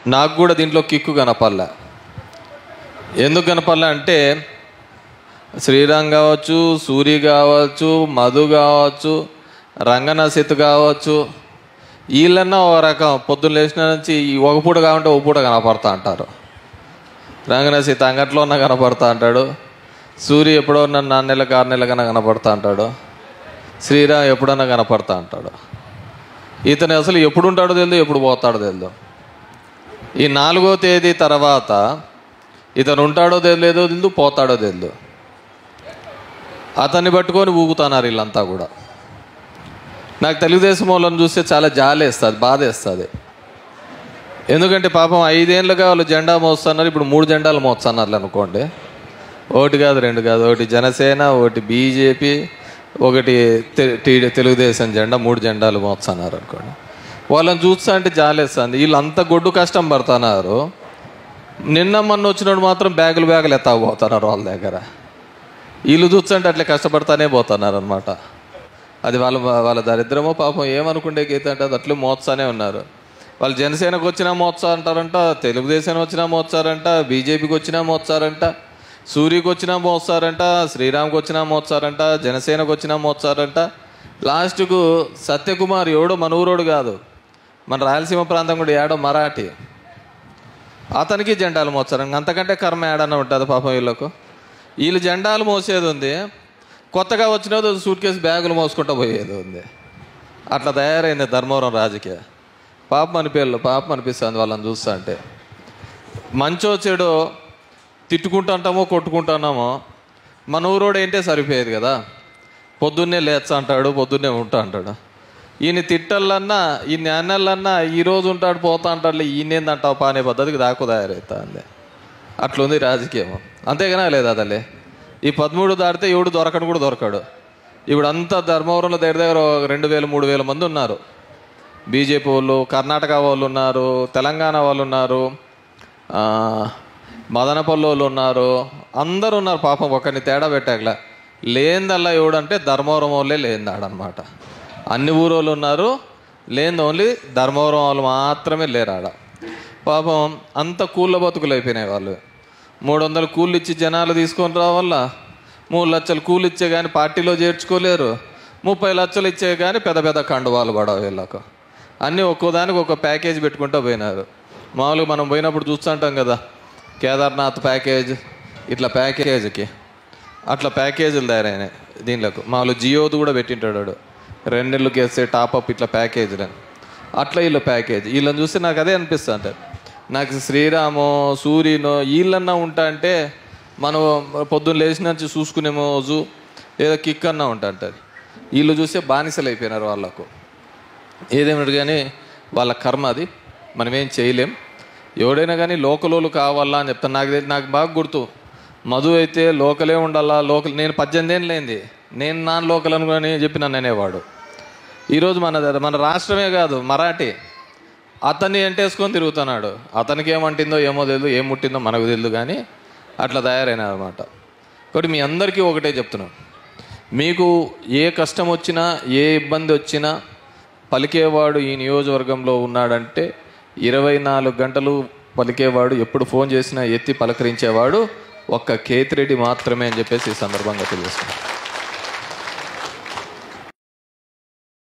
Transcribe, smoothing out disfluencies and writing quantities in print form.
నాకు కూడా దీంట్లో కిక్కు కనపడలే. ఎందుకు కనపడలే అంటే శ్రీరామ్ కావచ్చు, సూరి కావచ్చు, మధు కావచ్చు, రంగనాథ్ కావచ్చు, వీళ్ళన్నా ఒక రకం పొద్దున్న లేచిన నుంచి ఒక పూట కావాలంటే ఒక పూట కనపడతా అంటారు. రంగనాథ్ అంగట్లో ఉన్నా కనపడతా అంటాడు, సూరి ఎప్పుడో 4 నెలలకు 6 నెలలకన్నా కనపడతా అంటాడు, శ్రీరామ్ ఎప్పుడన్నా కనపడతా అంటాడు. ఇతను అసలు ఎప్పుడు ఉంటాడో తెలియదు, ఎప్పుడు పోతాడో తెలియదు. ఈ 4వ తేదీ తర్వాత ఇతను ఉంటాడో తెలియదో తెలియదు, పోతాడో తెలియదు. అతన్ని పట్టుకొని ఊగుతున్నారు వీళ్ళంతా కూడా. నాకు తెలుగుదేశం వాళ్ళని చూస్తే చాలా జాలేస్తుంది, బాధేస్తుంది. ఎందుకంటే పాపం 5 ఏళ్ళుగా వాళ్ళు జెండా మోస్తున్నారు, ఇప్పుడు 3 జెండాలు మోస్తున్నారు అనుకోండి. 1 కాదు 2 కాదు, 1 జనసేన, 1 బీజేపీ, 1 తెలుగుదేశం జెండా, 3 జెండాలు మోస్తున్నారు అనుకోండి. వాళ్ళని చూస్తా అంటే జాలేస్తుంది. వీళ్ళు అంత గొడ్డు కష్టం పడుతున్నారు. నిన్న మొన్న వచ్చినప్పుడు మాత్రం బ్యాగులు ఎత్తకపోతున్నారు వాళ్ళ దగ్గర. వీళ్ళు చూస్తుంటే అట్లా కష్టపడతానే పోతున్నారు అనమాట. అది వాళ్ళ దరిద్రమో పాపం, ఏమనుకుంటే గీత అంటే అది అట్లే మోస్తానే ఉన్నారు. వాళ్ళు జనసేనకు వచ్చినా మోత్సా అంటారంట, తెలుగుదేశం వచ్చినా మోస్తారంట, బీజేపీకి వచ్చినా మోస్తారంట, సూర్యకి వచ్చినా మోస్తారంట, శ్రీరామ్కి వచ్చినా మోస్తారంట, జనసేనకు వచ్చినా మోస్తారంట. లాస్ట్కు సత్యకుమార్ ఎవడో మన ఊరోడు కాదు, మన రాయలసీమ ప్రాంతం కూడా ఏడో మరాఠీ, అతనికి జెండాలు మోస్తారంట. అంతకంటే కర్మ ఏడన్నా ఉంటుంది పాపం వీళ్ళకు. వీళ్ళు జెండాలు మోసేది ఉంది, కొత్తగా వచ్చినది సూట్ కేసు బ్యాగులు మోసుకుంటూ పోయేది ఉంది. అట్లా తయారైంది ధర్మవరం రాజకీయ. పాపం అనిపిస్తుంది వాళ్ళని చూస్తా అంటే. మంచో చెడో తిట్టుకుంటుంటామో కొట్టుకుంటున్నామో, మన ఊరోడు ఏంటే సరిపోయేది కదా. పొద్దున్నే లేచా అంటాడు, పొద్దున్నే ఉంటా అంటాడు. ఈయన తిట్టల్లన్నా, ఈయన అన్నల్లన్నా ఈరోజు ఉంటాడు పోతా అంటాడు, ఈయనేందంటావు పానే పద్ధతికి తయారవుతా అంది. అట్లుంది రాజకీయం. అంతేగానే లేదు అదలే. ఈ 13 దాటితే ఎవడు దొరకడు కూడా దొరకడు. ఇప్పుడు అంతా ధర్మవరంలో దగ్గర 2000-3000 మంది ఉన్నారు. బీజేపీ వాళ్ళు, కర్ణాటక వాళ్ళు ఉన్నారు, తెలంగాణ వాళ్ళు ఉన్నారు, మదనపల్లి వాళ్ళు ఉన్నారు, అందరూ ఉన్నారు. పాపం ఒకరిని తేడా పెట్టాకలా. లేనిదల్లా ఎవడంటే ధర్మవరం వాళ్ళే లేనిదాడనమాట. అన్ని ఊరోళ్ళు ఉన్నారు, లేనిది ఓన్లీ ధర్మవరం వాళ్ళు మాత్రమే లేరు ఆడ. పాపం అంత కూళ్ళ బతుకులు అయిపోయినాయి. వాళ్ళు 300 కూళ్ళు ఇచ్చి జనాలు తీసుకొని రావాలా, 3 లక్షలు కూలు ఇచ్చే కానీ పార్టీలో చేర్చుకోలేరు, 30 లక్షలు ఇచ్చే కానీ పెద్ద కండువాలు పడవు వీళ్ళకు. అన్నీ ఒక్కోదానికి ఒక ప్యాకేజ్ పెట్టుకుంటూ పోయినారు. మామూలుగా మనం పోయినప్పుడు చూస్తుంటాం కదా, కేదార్నాథ్ ప్యాకేజ్, ఇట్లా ప్యాకేజీకి అట్లా ప్యాకేజీలు తయారైనాయి దీనిలకు. మామూలు జియోది కూడా పెట్టింటాడు 2 నెలలకి వేస్తే టాపప్, ఇట్లా ప్యాకేజీలని. అట్లా వీళ్ళు ప్యాకేజ్. వీళ్ళని చూస్తే నాకు అదే అనిపిస్తుంది. అంటే నాకు శ్రీరామో సూర్యనో వీళ్ళన్నా ఉంటా అంటే మనం పొద్దున్న లేచిన నుంచి చూసుకునే మోజు ఏదో కిక్ అన్నా ఉంటా అంటారు. వీళ్ళు చూస్తే బానిసలు అయిపోయినారు వాళ్ళకు. ఏదేమిటి కానీ వాళ్ళ కర్మ అది, మనం ఏం చేయలేం. ఎవడైనా కానీ లోకలోళ్ళు కావాలా అని చెప్తాను. నాకు బాగా గుర్తు, మధు అయితే లోకలే ఉండాలా, నేను 18 ఏళ్ళు లేనిది నేను నాన్ లోకల్ అనుకుని చెప్పి నన్ను అనేవాడు. ఈరోజు మన రాష్ట్రమే కాదు, మరాఠీ అతన్ని ఎంటేసుకొని తిరుగుతున్నాడు. అతనికి ఏమంటిందో ఏమో తెలియదు, ఏం ముట్టిందో మనకు తెలియదు, కానీ అట్లా తయారైనా అనమాట. కాబట్టి మీ అందరికీ ఒకటే చెప్తున్నాను, మీకు ఏ కష్టం వచ్చినా ఏ ఇబ్బంది వచ్చినా పలికేవాడు ఈ నియోజకవర్గంలో ఉన్నాడంటే 24 గంటలు పలికేవాడు, ఎప్పుడు ఫోన్ చేసినా ఎత్తి పలకరించేవాడు ఒక్క కేతిరెడ్డి మాత్రమే అని చెప్పేసి ఈ సందర్భంగా తెలియజేస్తున్నాను.